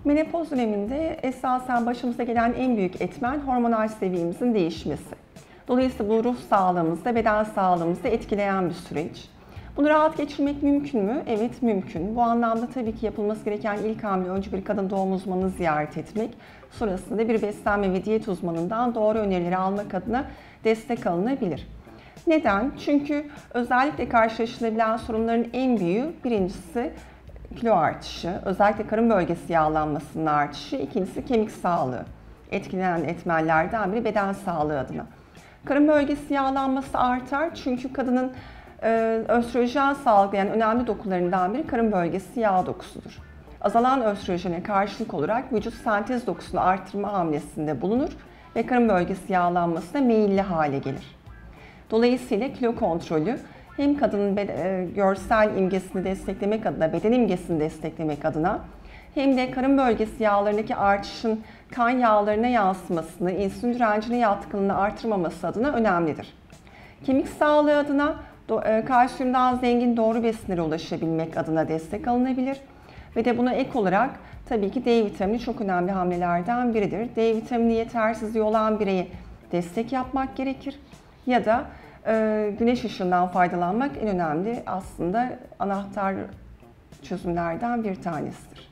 Menopoz döneminde esasen başımıza gelen en büyük etmen hormonal seviyemizin değişmesi. Dolayısıyla bu ruh sağlığımızda, beden sağlığımızda etkileyen bir süreç. Bunu rahat geçirmek mümkün mü? Evet, mümkün. Bu anlamda tabii ki yapılması gereken ilk hamle önce bir kadın doğum uzmanını ziyaret etmek. Sonrasında bir beslenme ve diyet uzmanından doğru önerileri almak adına destek alınabilir. Neden? Çünkü özellikle karşılaşılabilen sorunların en büyüğü birincisi kilo artışı, özellikle karın bölgesi yağlanmasının artışı, ikincisi kemik sağlığı. Etkilenen etmenlerden biri beden sağlığı adına. Karın bölgesi yağlanması artar çünkü kadının östrojen salgılayan önemli dokularından biri karın bölgesi yağ dokusudur. Azalan östrojene karşılık olarak vücut sentez dokusunu artırma hamlesinde bulunur ve karın bölgesi yağlanmasına meyilli hale gelir. Dolayısıyla kilo kontrolü hem kadının görsel imgesini desteklemek adına, beden imgesini desteklemek adına hem de karın bölgesi yağlarındaki artışın kan yağlarına yansımasını, insülin direncine yatkınlığını artırmaması adına önemlidir. Kemik sağlığı adına kalsiyumdan zengin doğru besinlere ulaşabilmek adına destek alınabilir. Ve de buna ek olarak tabii ki D vitamini çok önemli hamlelerden biridir. D vitamini yetersizliği olan bireye destek yapmak gerekir. Ya da güneş ışığından faydalanmak en önemli aslında anahtar çözümlerden bir tanesidir.